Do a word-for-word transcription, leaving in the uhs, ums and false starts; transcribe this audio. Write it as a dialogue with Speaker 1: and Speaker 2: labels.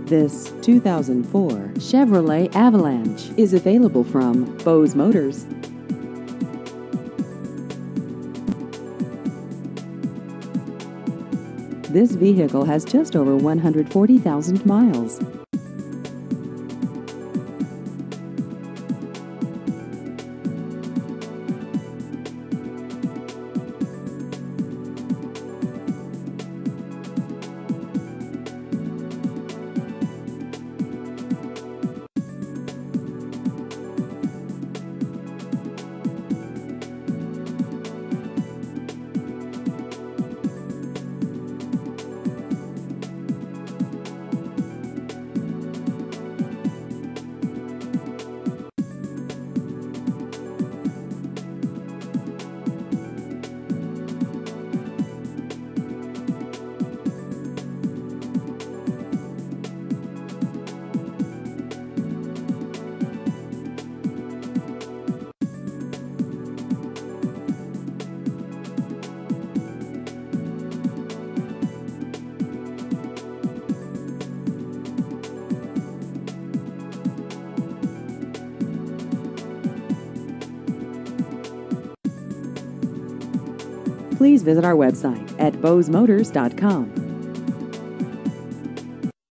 Speaker 1: This two thousand four Chevrolet Avalanche is available from Bose Motors. This vehicle has just over one hundred forty thousand miles. Please visit our website at bose motors dot com.